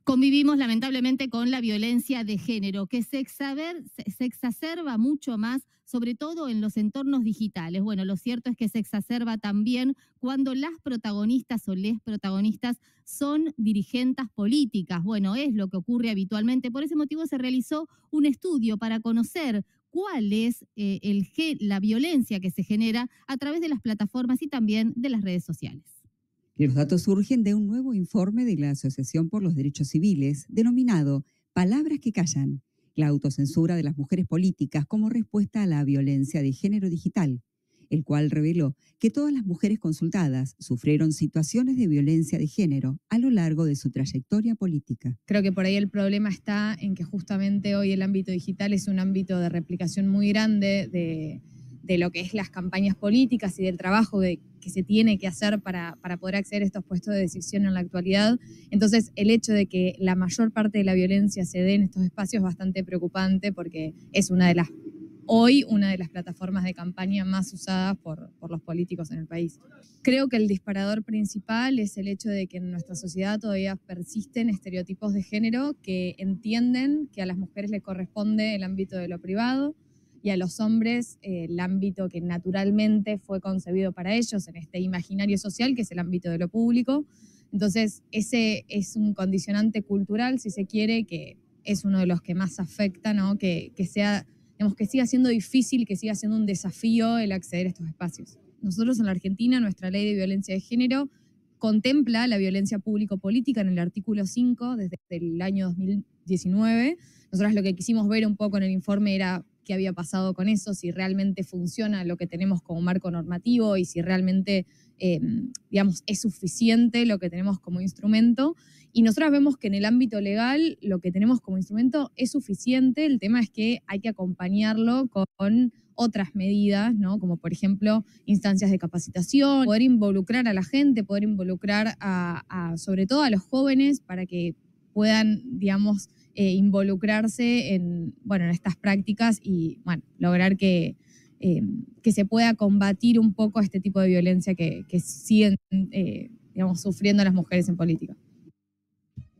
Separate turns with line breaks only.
Convivimos lamentablemente con la violencia de género, que se exacerba mucho más, sobre todo en los entornos digitales. Bueno, lo cierto es que se exacerba también cuando las protagonistas o les protagonistas son dirigentes políticas. Bueno, es lo que ocurre habitualmente. Por ese motivo se realizó un estudio para conocer cuál es la violencia que se genera a través de las plataformas y también de las redes sociales.
Los datos surgen de un nuevo informe de la Asociación por los Derechos Civiles, denominado Palabras que callan, la autocensura de las mujeres políticas como respuesta a la violencia de género digital, el cual reveló que todas las mujeres consultadas sufrieron situaciones de violencia de género a lo largo de su trayectoria política.
Creo que por ahí el problema está en que justamente hoy el ámbito digital es un ámbito de replicación muy grande de lo que es las campañas políticas y del trabajo que se tiene que hacer para poder acceder a estos puestos de decisión en la actualidad. Entonces, el hecho de que la mayor parte de la violencia se dé en estos espacios es bastante preocupante porque es hoy una de las plataformas de campaña más usadas por los políticos en el país. Creo que el disparador principal es el hecho de que en nuestra sociedad todavía persisten estereotipos de género que entienden que a las mujeres les corresponde el ámbito de lo privado y a los hombres el ámbito que naturalmente fue concebido para ellos en este imaginario social, que es el ámbito de lo público. Entonces, ese es un condicionante cultural, si se quiere, que es uno de los que más afecta, ¿no? Que siga siendo difícil, que siga siendo un desafío el acceder a estos espacios. Nosotros en la Argentina, nuestra ley de violencia de género contempla la violencia público-política en el artículo 5 desde el año 2019. Nosotros lo que quisimos ver un poco en el informe era qué había pasado con eso, si realmente funciona lo que tenemos como marco normativo y si realmente, es suficiente lo que tenemos como instrumento. Y nosotros vemos que en el ámbito legal lo que tenemos como instrumento es suficiente. El tema es que hay que acompañarlo con otras medidas, ¿no? Como por ejemplo instancias de capacitación, poder involucrar a la gente, poder involucrar sobre todo a los jóvenes para que puedan, involucrarse en estas prácticas y lograr que se pueda combatir un poco este tipo de violencia que siguen sufriendo las mujeres en política.